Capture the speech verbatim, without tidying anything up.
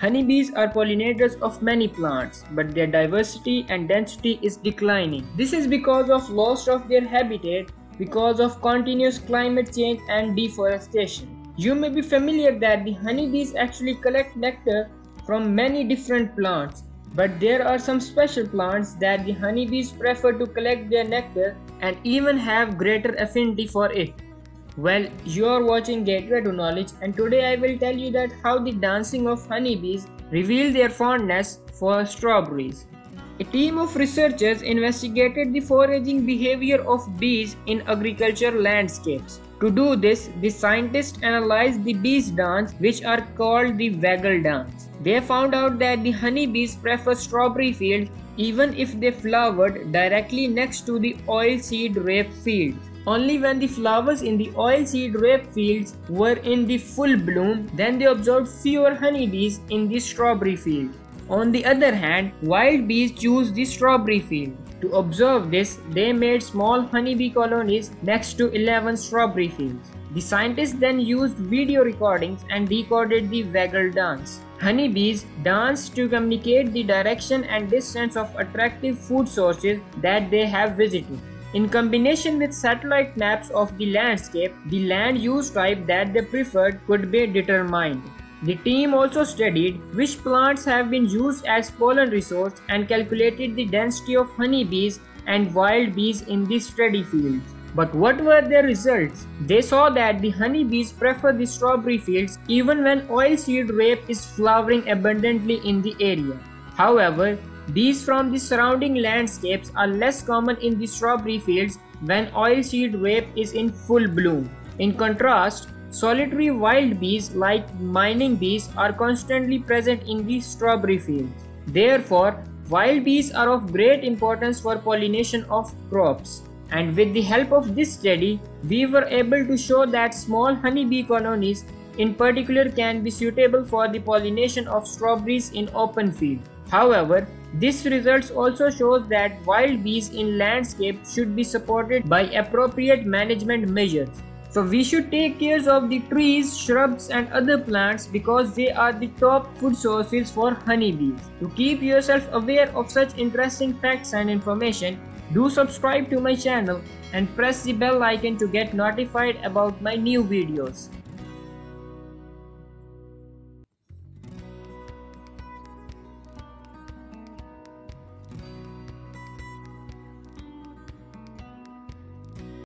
Honeybees are pollinators of many plants, but their diversity and density is declining. This is because of loss of their habitat, because of continuous climate change and deforestation. You may be familiar that the honeybees actually collect nectar from many different plants, but there are some special plants that the honeybees prefer to collect their nectar and even have greater affinity for it. Well, you are watching Gateway to Knowledge, and today I will tell you that how the dancing of honeybees reveal their fondness for strawberries. A team of researchers investigated the foraging behavior of bees in agricultural landscapes. To do this, the scientists analyzed the bees' dance, which are called the waggle dance. They found out that the honeybees prefer strawberry fields even if they flowered directly next to the oilseed rape fields. Only when the flowers in the oilseed rape fields were in the full bloom, then they observed fewer honeybees in the strawberry field. On the other hand, wild bees choose the strawberry field. To observe this, they made small honeybee colonies next to eleven strawberry fields. The scientists then used video recordings and decoded the waggle dance. Honeybees dance to communicate the direction and distance of attractive food sources that they have visited. In combination with satellite maps of the landscape, the land use type that they preferred could be determined. The team also studied which plants have been used as pollen resource and calculated the density of honeybees and wild bees in the study fields. But what were their results? They saw that the honeybees prefer the strawberry fields even when oilseed rape is flowering abundantly in the area. However, bees from the surrounding landscapes are less common in the strawberry fields when oilseed rape is in full bloom. In contrast, solitary wild bees like mining bees are constantly present in the strawberry fields. Therefore, wild bees are of great importance for pollination of crops. And with the help of this study, we were able to show that small honeybee colonies in particular can be suitable for the pollination of strawberries in open field. However, this results also shows that wild bees in landscape should be supported by appropriate management measures. So we should take care of the trees, shrubs and other plants because they are the top food sources for honeybees. To keep yourself aware of such interesting facts and information, do subscribe to my channel and press the bell icon to get notified about my new videos.